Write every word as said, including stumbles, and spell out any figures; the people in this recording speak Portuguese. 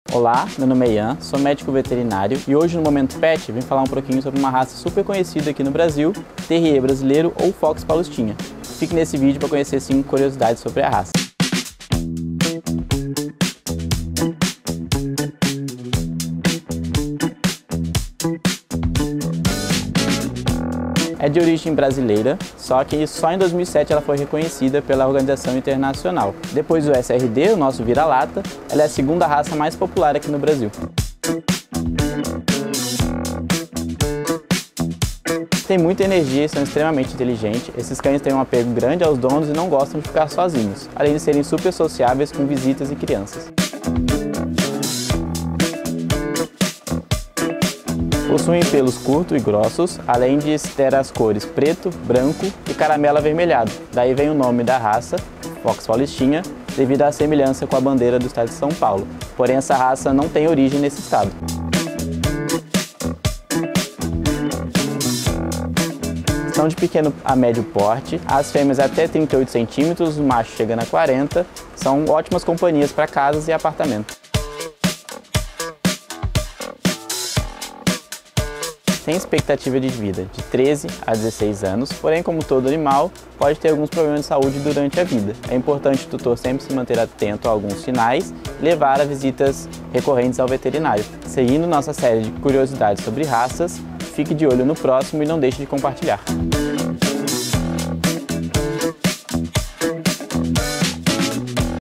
Olá, meu nome é Ian, sou médico veterinário e hoje no Momento Pet vim falar um pouquinho sobre uma raça super conhecida aqui no Brasil, Terrier brasileiro ou Fox Paulistinha. Fique nesse vídeo para conhecer cinco curiosidades sobre a raça. É de origem brasileira, só que só em dois mil e sete ela foi reconhecida pela Organização Internacional. Depois do S R D, o nosso vira-lata, ela é a segunda raça mais popular aqui no Brasil. Tem muita energia e são extremamente inteligentes. Esses cães têm um apego grande aos donos e não gostam de ficar sozinhos, além de serem super sociáveis com visitas e crianças. Possuem pelos curtos e grossos, além de ter as cores preto, branco e caramelo avermelhado. Daí vem o nome da raça, Fox Paulistinha, devido à semelhança com a bandeira do estado de São Paulo. Porém, essa raça não tem origem nesse estado. São de pequeno a médio porte, as fêmeas até trinta e oito centímetros, o macho chegando a quarenta. São ótimas companhias para casas e apartamentos. Tem expectativa de vida de treze a dezesseis anos, porém, como todo animal, pode ter alguns problemas de saúde durante a vida. É importante o tutor sempre se manter atento a alguns sinais e levar a visitas recorrentes ao veterinário. Seguindo nossa série de curiosidades sobre raças, fique de olho no próximo e não deixe de compartilhar.